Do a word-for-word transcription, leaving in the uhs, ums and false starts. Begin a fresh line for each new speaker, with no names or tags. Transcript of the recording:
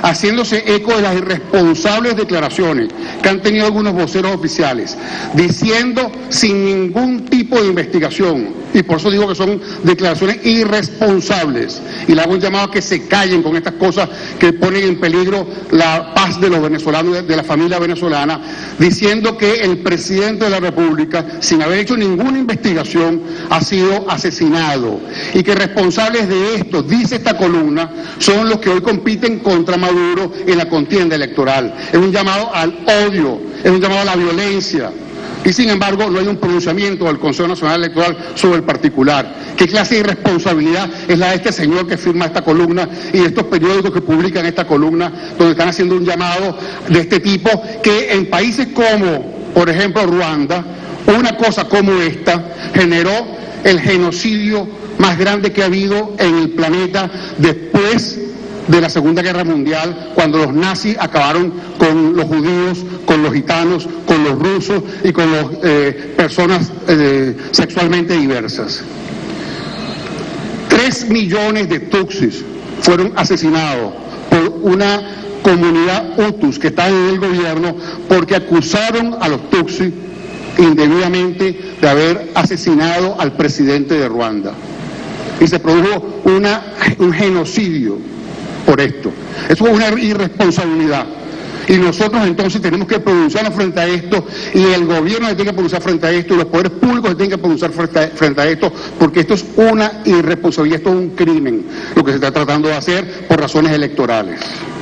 haciéndose eco de las irresponsables declaraciones que han tenido algunos voceros oficiales, diciendo sin ningún tipo de investigación, y por eso digo que son declaraciones irresponsables, y le hago un llamado a que se callen con estas cosas que ponen en peligro la paz de los venezolanos, de la familia venezolana, diciendo que el presidente de la República, sin haber hecho ninguna investigación, ha sido asesinado, y que responsables de esto, dice esta columna, son los que hoy compiten contra Maduro en la contienda electoral. Es un llamado al odio, es un llamado a la violencia, y sin embargo no hay un pronunciamiento del Consejo Nacional Electoral sobre el particular. ¿Qué clase de irresponsabilidad es la de este señor que firma esta columna y de estos periódicos que publican esta columna, donde están haciendo un llamado de este tipo, que en países como, por ejemplo, Ruanda, una cosa como esta generó el genocidio más grande que ha habido en el planeta después de la Segunda Guerra Mundial, cuando los nazis acabaron con los judíos, con los gitanos, con los rusos y con las eh, personas eh, sexualmente diversas. Tres millones de tutsis fueron asesinados por una comunidad hutus que está en el gobierno porque acusaron a los tutsis indebidamente de haber asesinado al presidente de Ruanda. Y se produjo una, un genocidio por esto. Eso es una irresponsabilidad. Y nosotros entonces tenemos que pronunciarnos frente a esto, y el gobierno se tiene que pronunciar frente a esto, y los poderes públicos se tienen que pronunciar frente a, frente a esto, porque esto es una irresponsabilidad, esto es un crimen, lo que se está tratando de hacer por razones electorales.